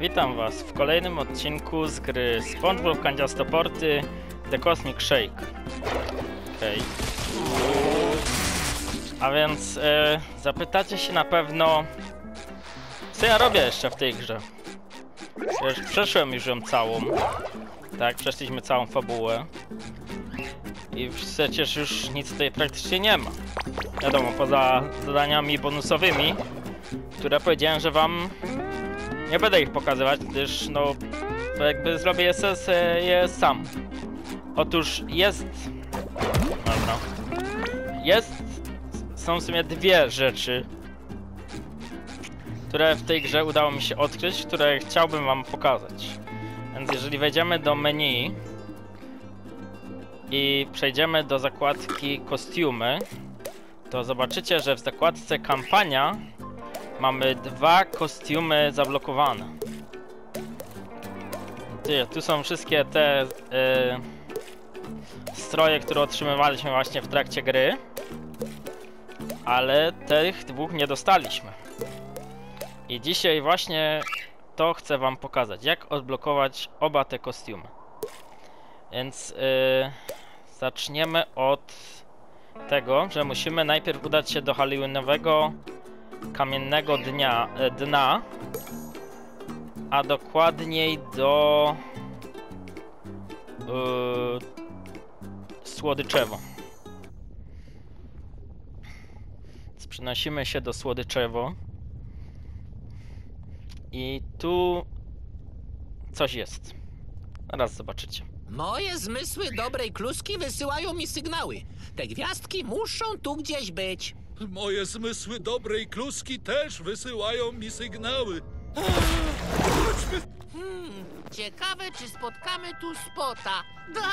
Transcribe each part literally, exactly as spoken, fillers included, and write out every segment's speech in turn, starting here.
Witam was w kolejnym odcinku z gry SpongeBob Kandziastoporty The Cosmic Shake. Okej. Okay. A więc e, zapytacie się na pewno, co ja robię jeszcze w tej grze. Przecież przeszłem już ją całą. Tak, przeszliśmy całą fabułę. I przecież już nic tutaj praktycznie nie ma. Wiadomo, poza zadaniami bonusowymi, które powiedziałem, że wam nie będę ich pokazywać, gdyż no jakby zrobię je, je sam. Otóż jest... Dobra. Jest... Są w sumie dwie rzeczy, które w tej grze udało mi się odkryć, które chciałbym wam pokazać. Więc jeżeli wejdziemy do menu i przejdziemy do zakładki kostiumy, to zobaczycie, że w zakładce kampania mamy dwa kostiumy zablokowane. Ty, tu są wszystkie te y, stroje, które otrzymywaliśmy właśnie w trakcie gry, ale tych dwóch nie dostaliśmy. I dzisiaj właśnie to chcę wam pokazać, jak odblokować oba te kostiumy. Więc y, zaczniemy od tego, że musimy najpierw udać się do Halloweenowego kamiennego dnia, dna, a dokładniej do yy, Słodyczewo. Więc przenosimy się do Słodyczewo i tu coś jest. Zaraz zobaczycie. Moje zmysły dobrej kluski wysyłają mi sygnały. Te gwiazdki muszą tu gdzieś być. Moje zmysły dobrej kluski też wysyłają mi sygnały. Chodźmy. Hmm, ciekawe, czy spotkamy tu Spota. Da!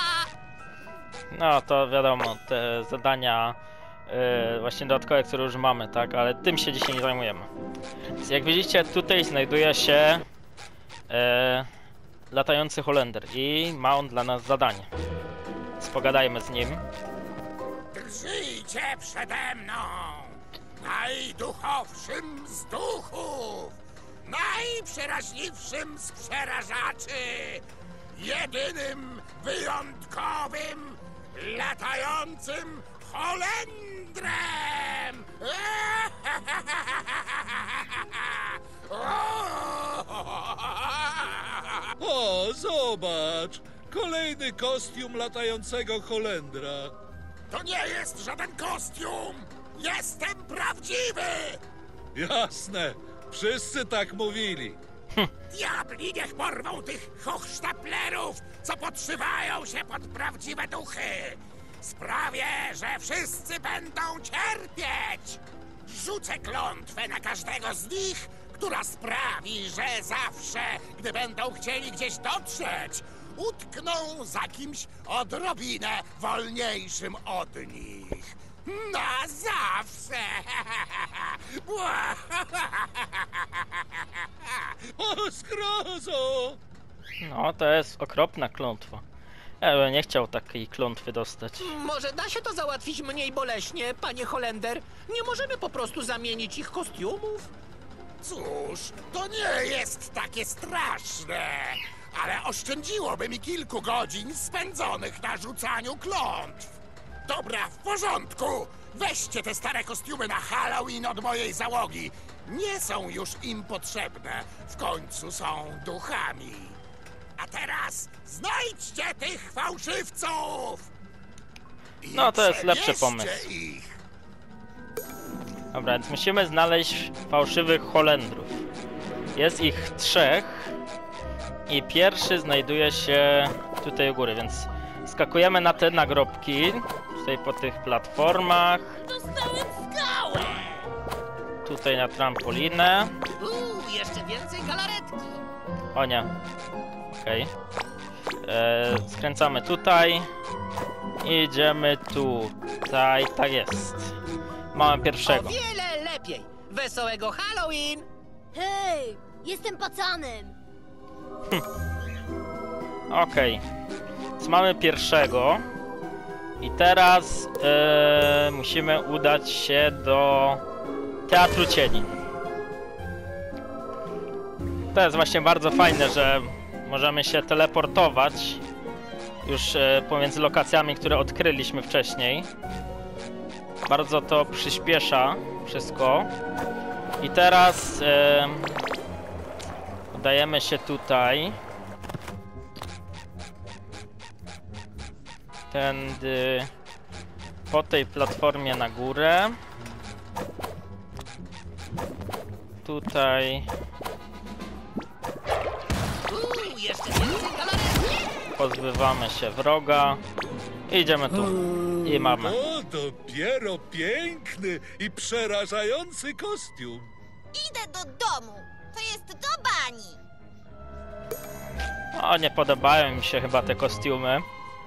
No to wiadomo, te zadania yy, właśnie dodatkowe, które już mamy, tak? Ale tym się dzisiaj nie zajmujemy. Więc jak widzicie, tutaj znajduje się yy, latający Holender i ma on dla nas zadanie. Więc pogadajmy z nim. Drżyjcie przede mną, najduchowszym z duchów, najprzeraźliwszym z przerażaczy, jedynym, wyjątkowym, latającym Holendrem! O, zobacz! Kolejny kostium latającego Holendra. To nie jest żaden kostium! Jestem prawdziwy! Jasne, wszyscy tak mówili. Diabli niech porwą tych hochsztaplerów, co podszywają się pod prawdziwe duchy! Sprawię, że wszyscy będą cierpieć! Rzucę klątwę na każdego z nich, która sprawi, że zawsze, gdy będą chcieli gdzieś dotrzeć, utkną za kimś odrobinę wolniejszym od nich. Na zawsze! O, zgrozo! No, to jest okropna klątwa. Ja bym nie chciał takiej klątwy dostać. Może da się to załatwić mniej boleśnie, panie Holender? Nie możemy po prostu zamienić ich kostiumów? Cóż, to nie jest takie straszne, ale oszczędziłoby mi kilku godzin spędzonych na rzucaniu klątw. Dobra, w porządku. Weźcie te stare kostiumy na Halloween od mojej załogi. Nie są już im potrzebne. W końcu są duchami. A teraz znajdźcie tych fałszywców! I No, to jest lepszy przewieźcie pomysł. ich. Dobra, więc musimy znaleźć fałszywych Holendrów. Jest ich trzech i pierwszy znajduje się tutaj u góry, więc skakujemy na te nagrobki, tutaj po tych platformach. Dostałem skałę! Tutaj na trampolinę. Uuu, jeszcze więcej galaretki. O nie. Okej. Okay. Skręcamy tutaj. I idziemy tutaj. Tak jest. Mamy O pierwszego. wiele lepiej. Wesołego Halloween! Hej, jestem pacanem. Okej. Okay. Więc mamy pierwszego. I teraz e, musimy udać się do Teatru Cieni. To jest właśnie bardzo fajne, że możemy się teleportować już e, pomiędzy lokacjami, które odkryliśmy wcześniej. Bardzo to przyspiesza wszystko. I teraz e, udajemy się tutaj. Tędy po tej platformie na górę. Tutaj Uuu, jeszcze więcej galaretki! pozbywamy się wroga. I idziemy tu. I mamy. O, dopiero piękny i przerażający kostium. Idę do domu. To jest do bani. O, nie podobają mi się chyba te kostiumy.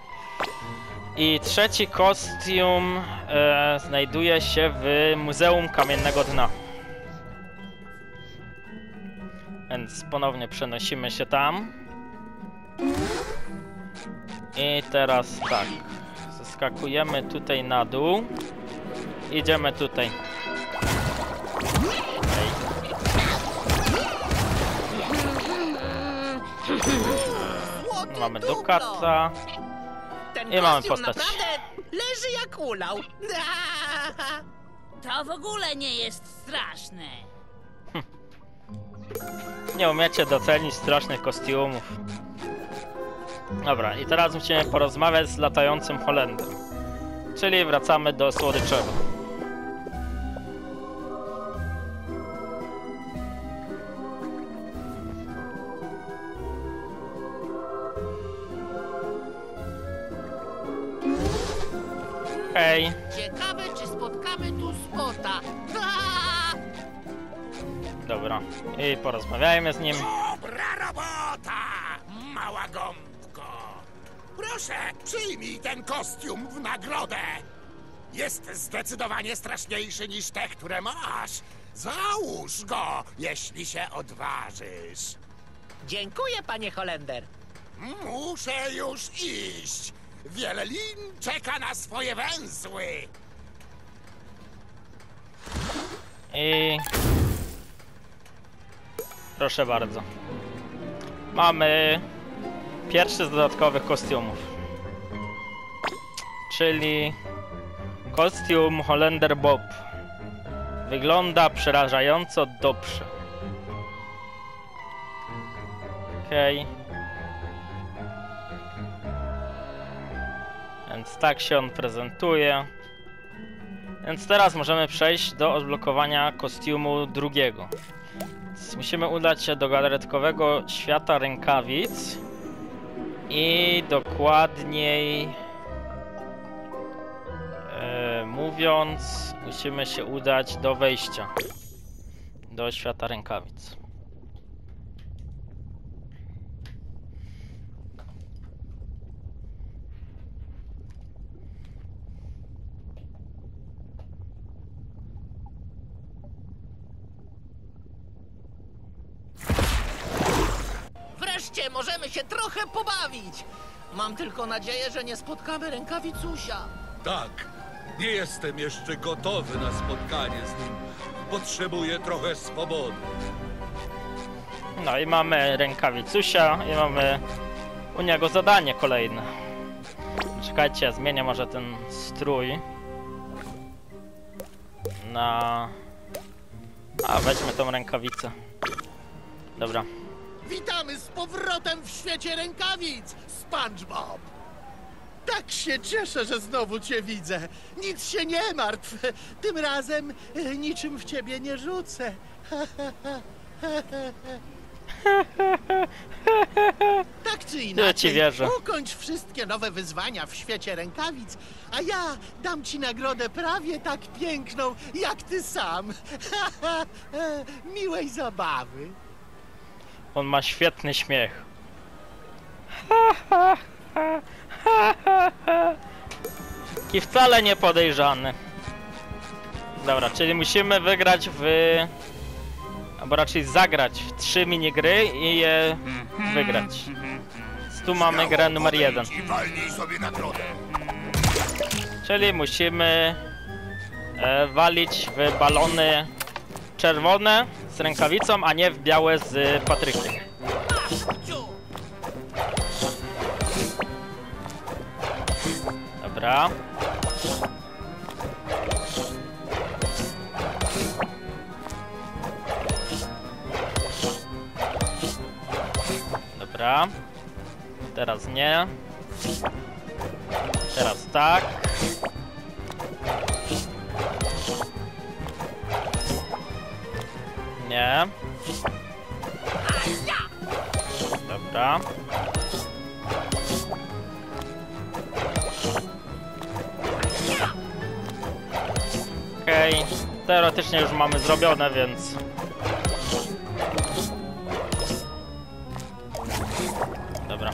I trzeci kostium e, znajduje się w Muzeum Kamiennego Dna. Więc ponownie przenosimy się tam. I teraz tak. Zeskakujemy tutaj na dół. Idziemy tutaj. Ej. Złoty Mamy duplo. Dukata. Ten I mamy kostium postać. naprawdę leży jak ulał. To w ogóle nie jest straszne. Nie umiecie docenić strasznych kostiumów. Dobra, i teraz musimy porozmawiać z latającym Holendrem. Czyli wracamy do słodyczego. Hej. Ciekawe, czy spotkamy tu Spota. Dobra, i porozmawiajmy z nim. Dobra robota, mała gąbko. Proszę, przyjmij ten kostium w nagrodę. Jest zdecydowanie straszniejszy niż te, które masz. Załóż go, jeśli się odważysz. Dziękuję, panie Holender. Muszę już iść. Wiele lin czeka na swoje węzły. I... proszę bardzo. Mamy pierwszy z dodatkowych kostiumów. Czyli kostium Holender Bob. Wygląda przerażająco dobrze. Okej. Okay. Więc tak się on prezentuje. Więc teraz możemy przejść do odblokowania kostiumu drugiego. Więc musimy udać się do galaretkowego świata rękawic. I dokładniej e, mówiąc, musimy się udać do wejścia do świata rękawic. Wreszcie możemy się trochę pobawić. Mam tylko nadzieję, że nie spotkamy rękawicusia. Tak, nie jestem jeszcze gotowy na spotkanie z nim. Potrzebuję trochę swobody. No i mamy rękawicusia i mamy u niego zadanie kolejne. Czekajcie, ja zmienię może ten strój na... A, weźmy tą rękawicę. Dobra. Witamy z powrotem w świecie rękawic, SpongeBob! Tak się cieszę, że znowu cię widzę. Nic się nie martw. Tym razem e, niczym w ciebie nie rzucę. Tak czy Ja ci inaczej, wierzę. ukończ wszystkie nowe wyzwania w świecie rękawic, a ja dam ci nagrodę prawie tak piękną, jak ty sam. Miłej zabawy. On ma świetny śmiech. I wcale nie podejrzany. Dobra, czyli musimy wygrać w... albo raczej zagrać w trzy minigry i je wygrać. Tu mamy grę numer jeden. I walnij sobie nagrodę. Czyli musimy e, walić w balony czerwone z rękawicą, a nie w białe z Patrykiem. Dobra. Dobra. Teraz nie. Teraz tak. Nie. Dobra. Okej. Okay. Teoretycznie już mamy zrobione, więc... Dobra.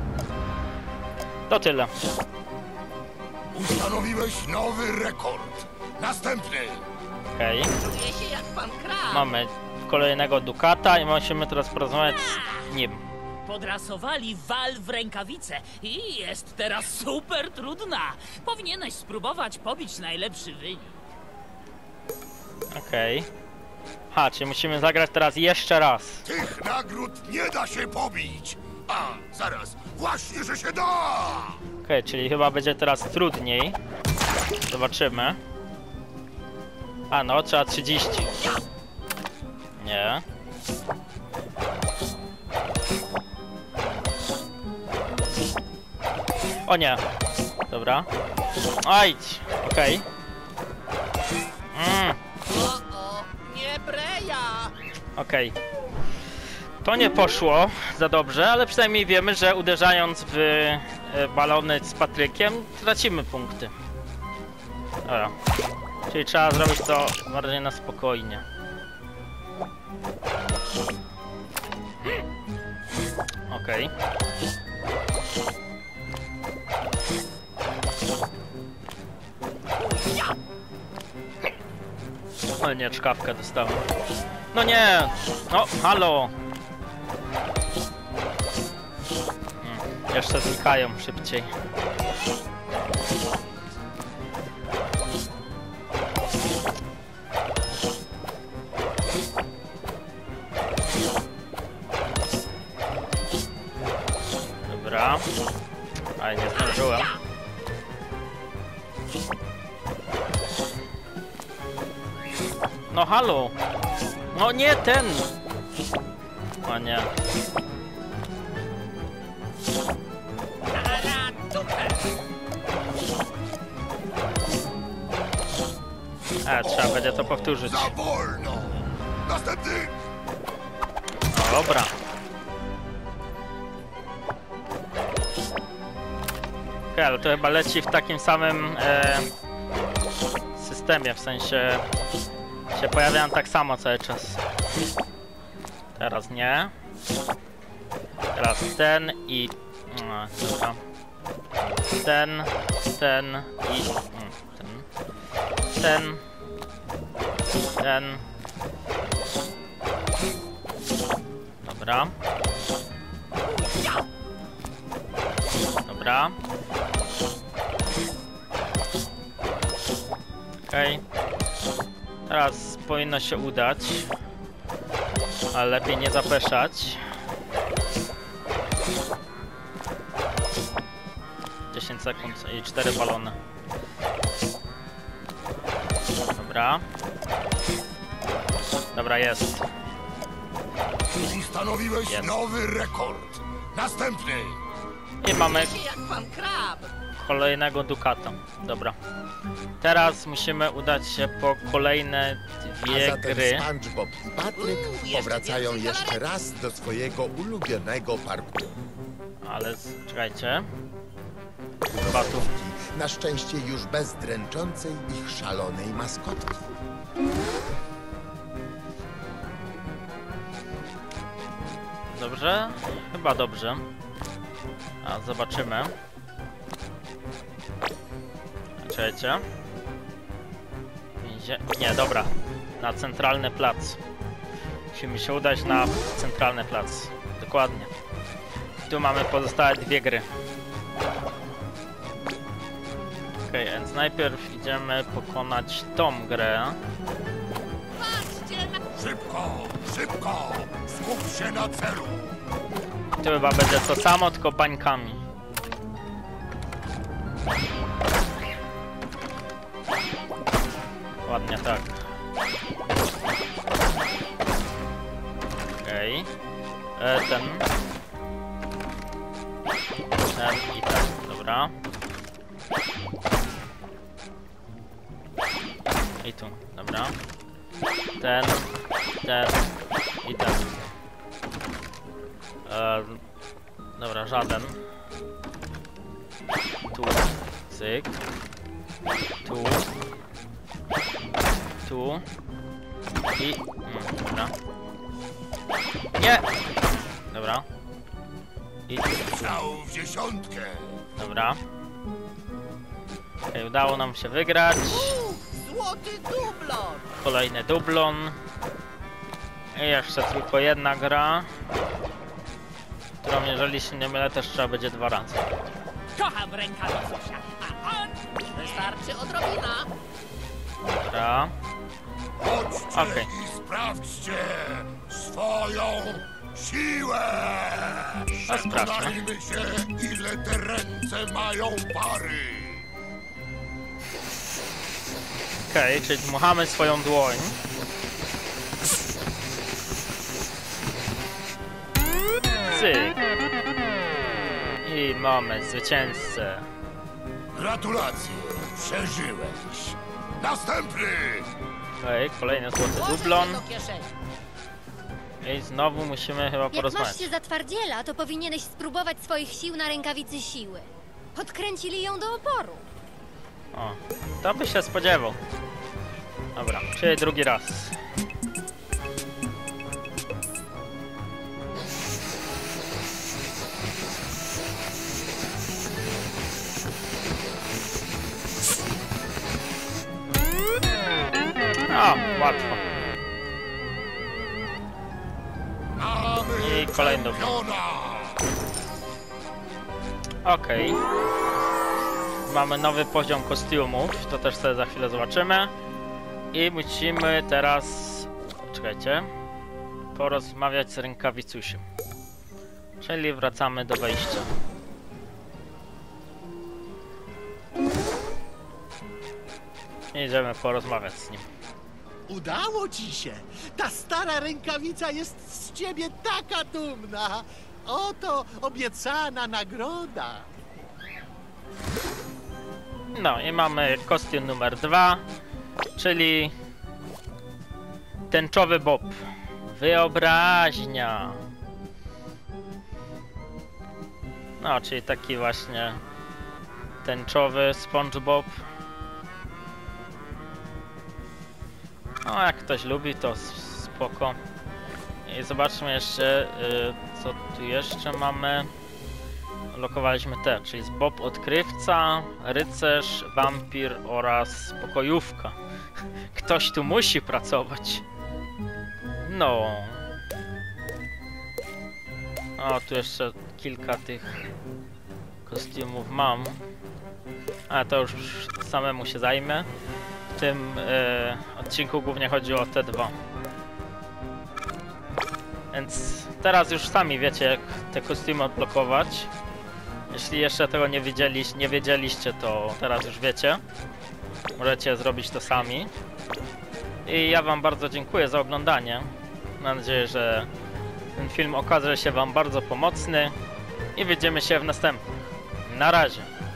To tyle. Ustanowiłeś nowy rekord. Następny. Okej. Okay. Czuję się jak pan krab. Mamy kolejnego Dukata i musimy teraz porozmawiać z nim. Podrasowali wal w rękawice i jest teraz super trudna. Powinieneś spróbować pobić najlepszy wynik. Okej. Okay. Ha, czyli musimy zagrać teraz jeszcze raz. Tych nagród nie da się pobić. A, zaraz. Właśnie, że się da. Okej, okay, czyli chyba będzie teraz trudniej. Zobaczymy. A no, trzeba trzydzieści. Nie. O nie. Dobra. Ajdź. Okej. Okay. Mm. O, o, nie breja! Okej. Okay. To nie poszło za dobrze, ale przynajmniej wiemy, że uderzając w e, balony z Patrykiem tracimy punkty. Dobra. Czyli trzeba zrobić to bardziej na spokojnie. Okej. Okay. O nie, czkawkę dostałem. No nie! No, halo! Hmm, jeszcze znikają szybciej. Dobra. Ale nie zdążyłem. No halo! No nie ten! O nie. E, trzeba będzie to powtórzyć. Za wolno. Następny. No dobra. Okej, ale to chyba leci w takim samym e, systemie, w sensie się pojawiają tak samo cały czas. Teraz nie. Teraz ten i... No, dobra. Ten, ten i... Ten. Ten. Ten. Dobra. Dobra. Okej. Okay. Teraz powinno się udać. Ale lepiej nie zapeszać. dziesięć sekund i cztery balony. Dobra. Dobra, jest. Ustanowiłeś Jest. nowy rekord. Następny. I mamy Czuję się jak pan krab. kolejnego Dukata. Dobra. Teraz musimy udać się po kolejne dwie A zatem gry. SpongeBob i Patryk Uuu, jeszcze powracają więcej jeszcze kalorii. raz do swojego ulubionego parku. Ale z- czekajcie. Chyba tu. Na szczęście już bez dręczącej ich szalonej maskotki. Dobrze? Chyba dobrze. A zobaczymy. Czekajcie. Więzie... Nie, dobra. Na centralny plac. Musimy się udać na centralny plac. Dokładnie. Tu mamy pozostałe dwie gry. Okej, okay, więc najpierw idziemy pokonać tą grę. Patrzcie na Szybko, szybko! Skup się na celu! Tu chyba będzie to samo, tylko bańkami. Ładnie tak. Okej. Okay. Ten. Ten i ten. Dobra. I tu. Dobra. Ten. Ten. I ten. E, dobra, żaden. Tu. Cyk. Tu. Tu. I... Mm, dobra. Nie! Dobra. I tu. Strzał w dziesiątkę! Dobra. Okej, udało nam się wygrać. Złoty dublon! Kolejny dublon. I jeszcze tylko jedna gra, którą, jeżeli się nie mylę, też trzeba będzie dwa razy. Kocham rękawicusia, a on... Wystarczy odrobina. Dobra. Chodźcie Okej. i sprawdźcie swoją siłę! A sprawdźmy. Przekonajmy się, ile te ręce mają pary! Okej, okay, czyli dmuchamy swoją dłoń. Cyk. I mamy zwycięzcę. Gratulacje, przeżyłeś! Następny! Okej, okay, kolejny złoty dublon. I znowu musimy chyba Jak porozmawiać. masz się zatwardziela, to powinieneś spróbować swoich sił na rękawicy siły. Podkręcili ją do oporu. O, to by się spodziewał. Dobra, czyli drugi raz. O, łatwo. I kolejny dublon. Okej. Okay. Mamy nowy poziom kostiumów, to też sobie za chwilę zobaczymy. I musimy teraz... Czekajcie. Porozmawiać z rękawicusiem. Czyli wracamy do wejścia. I idziemy porozmawiać z nim. Udało ci się! Ta stara rękawica jest z ciebie taka dumna! Oto obiecana nagroda! No i mamy kostium numer dwa, czyli tęczowy Bob. Wyobraźnia. No, czyli taki właśnie tęczowy SpongeBob. No, jak ktoś lubi, to spoko. I zobaczmy jeszcze, yy, co tu jeszcze mamy. Lokowaliśmy te, czyli Bob Odkrywca, Rycerz, Wampir oraz Pokojówka. Ktoś tu musi pracować. No. O, tu jeszcze kilka tych kostiumów mam. A to już samemu się zajmę. W tym e, odcinku głównie chodzi o te dwa. Więc teraz już sami wiecie, jak te kostiumy odblokować. Jeśli jeszcze tego nie wiedzieliście, nie wiedzieliście, to teraz już wiecie. Możecie zrobić to sami. I ja wam bardzo dziękuję za oglądanie. Mam nadzieję, że ten film okaże się wam bardzo pomocny. I widzimy się w następnym. Na razie.